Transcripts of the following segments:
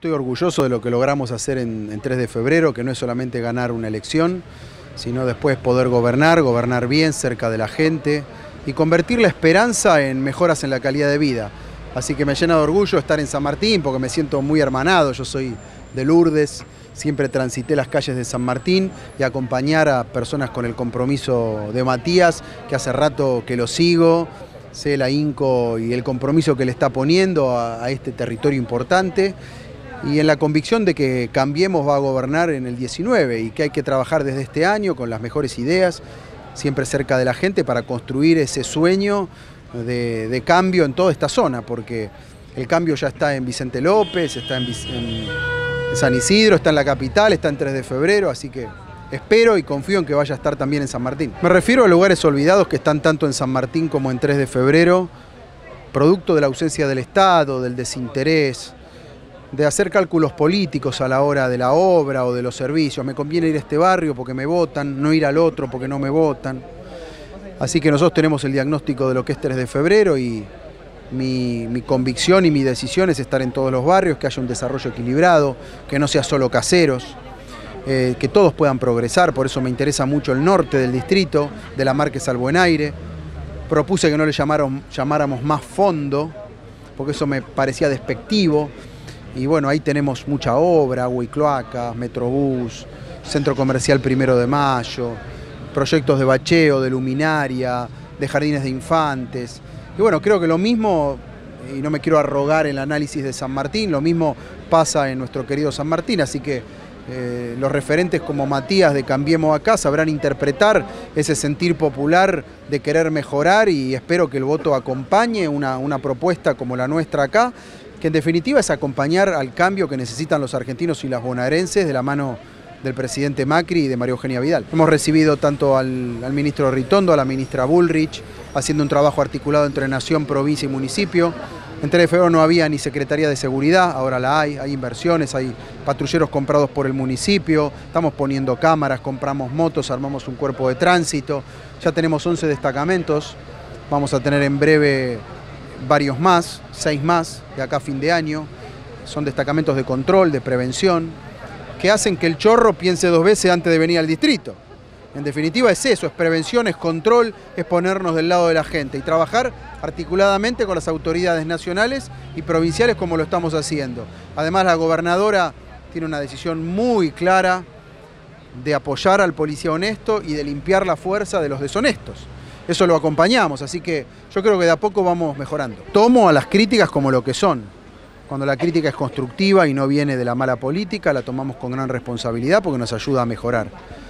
estoy orgulloso de lo que logramos hacer en 3 de febrero, que no es solamente ganar una elección, sino después poder gobernar bien, cerca de la gente y convertir la esperanza en mejoras en la calidad de vida. Así que me llena de orgullo estar en San Martín porque me siento muy hermanado. Yo soy de Lourdes, siempre transité las calles de San Martín y acompañar a personas con el compromiso de Matías, que hace rato que lo sigo, sé el ahínco y el compromiso que le está poniendo a este territorio importante y en la convicción de que Cambiemos va a gobernar en el 19 y que hay que trabajar desde este año con las mejores ideas, siempre cerca de la gente para construir ese sueño de cambio en toda esta zona, porque el cambio ya está en Vicente López, está en San Isidro, está en la capital, está en 3 de febrero, así que espero y confío en que vaya a estar también en San Martín. Me refiero a lugares olvidados que están tanto en San Martín como en 3 de febrero, producto de la ausencia del Estado, del desinterés, de hacer cálculos políticos a la hora de la obra o de los servicios. Me conviene ir a este barrio porque me votan, no ir al otro porque no me votan. Así que nosotros tenemos el diagnóstico de lo que es 3 de febrero y mi convicción y mi decisión es estar en todos los barrios, que haya un desarrollo equilibrado, que no sea solo caseros, que todos puedan progresar. Por eso me interesa mucho el norte del distrito, de la Márquez al Buen Aire. Propuse que no le llamáramos más fondo, porque eso me parecía despectivo. Y bueno, ahí tenemos mucha obra, agua y cloacas, Metrobús, Centro Comercial 1 de Mayo, proyectos de bacheo, de luminaria, de jardines de infantes. Y bueno, creo que lo mismo, y no me quiero arrogar el análisis de San Martín, lo mismo pasa en nuestro querido San Martín, así que los referentes como Matías de Cambiemos Acá sabrán interpretar ese sentir popular de querer mejorar y espero que el voto acompañe una propuesta como la nuestra acá, que en definitiva es acompañar al cambio que necesitan los argentinos y las bonaerenses de la mano del presidente Macri y de María Eugenia Vidal. Hemos recibido tanto al ministro Ritondo, a la ministra Bullrich, haciendo un trabajo articulado entre nación, provincia y municipio. En 3 de febrero no había ni Secretaría de Seguridad, ahora la hay inversiones, hay patrulleros comprados por el municipio, estamos poniendo cámaras, compramos motos, armamos un cuerpo de tránsito, ya tenemos 11 destacamentos, vamos a tener en breve varios más, 6 más, de acá a fin de año. Son destacamentos de control, de prevención, que hacen que el chorro piense 2 veces antes de venir al distrito. En definitiva es eso, es prevención, es control, es ponernos del lado de la gente y trabajar articuladamente con las autoridades nacionales y provinciales como lo estamos haciendo. Además, la gobernadora tiene una decisión muy clara de apoyar al policía honesto y de limpiar la fuerza de los deshonestos. Eso lo acompañamos, así que yo creo que de a poco vamos mejorando. Tomo a las críticas como lo que son. Cuando la crítica es constructiva y no viene de la mala política, la tomamos con gran responsabilidad porque nos ayuda a mejorar.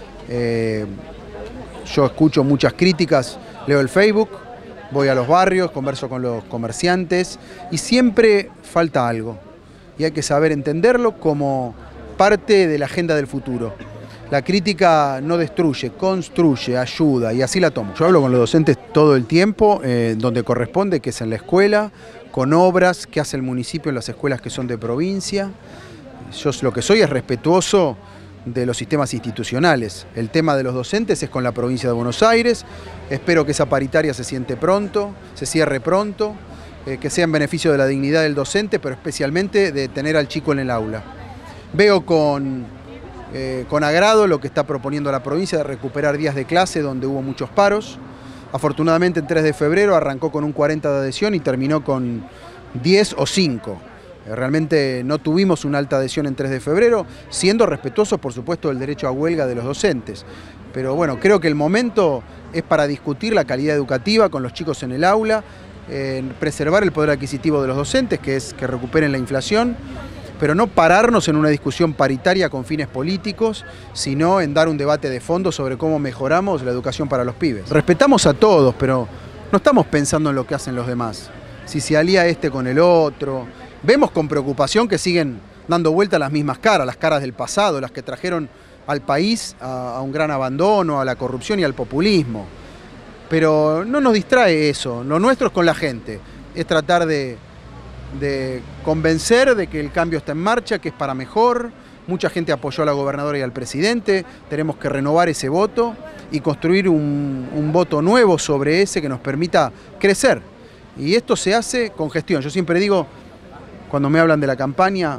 Yo escucho muchas críticas, leo el Facebook, voy a los barrios, converso con los comerciantes y siempre falta algo. Y hay que saber entenderlo como parte de la agenda del futuro. La crítica no destruye, construye, ayuda y así la tomo. Yo hablo con los docentes todo el tiempo, donde corresponde, que es en la escuela, con obras que hace el municipio en las escuelas que son de provincia. Yo lo que soy es respetuoso de los sistemas institucionales. El tema de los docentes es con la provincia de Buenos Aires. Espero que esa paritaria se cierre pronto, que sea en beneficio de la dignidad del docente, pero especialmente de tener al chico en el aula. Veo con agrado lo que está proponiendo la provincia de recuperar días de clase donde hubo muchos paros. Afortunadamente en 3 de febrero arrancó con un 40 de adhesión y terminó con 10 o 5. Realmente no tuvimos una alta adhesión en 3 de febrero, siendo respetuosos por supuesto del derecho a huelga de los docentes. Pero bueno, creo que el momento es para discutir la calidad educativa con los chicos en el aula, preservar el poder adquisitivo de los docentes, que es que recuperen la inflación, pero no pararnos en una discusión paritaria con fines políticos, sino en dar un debate de fondo sobre cómo mejoramos la educación para los pibes. Respetamos a todos, pero no estamos pensando en lo que hacen los demás. Si se alía este con el otro. Vemos con preocupación que siguen dando vuelta las mismas caras, las caras del pasado, las que trajeron al país a un gran abandono, a la corrupción y al populismo. Pero no nos distrae eso, lo nuestro es con la gente, es tratar de convencer de que el cambio está en marcha, que es para mejor. Mucha gente apoyó a la gobernadora y al presidente, tenemos que renovar ese voto y construir un voto nuevo sobre ese que nos permita crecer. Y esto se hace con gestión. Yo siempre digo, cuando me hablan de la campaña,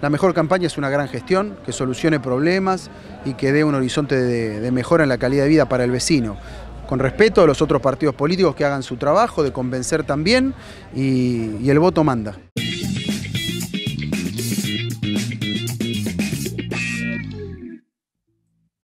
La mejor campaña es una gran gestión, que solucione problemas y que dé un horizonte de mejora en la calidad de vida para el vecino. Con respeto a los otros partidos políticos que hagan su trabajo, de convencer también, y el voto manda.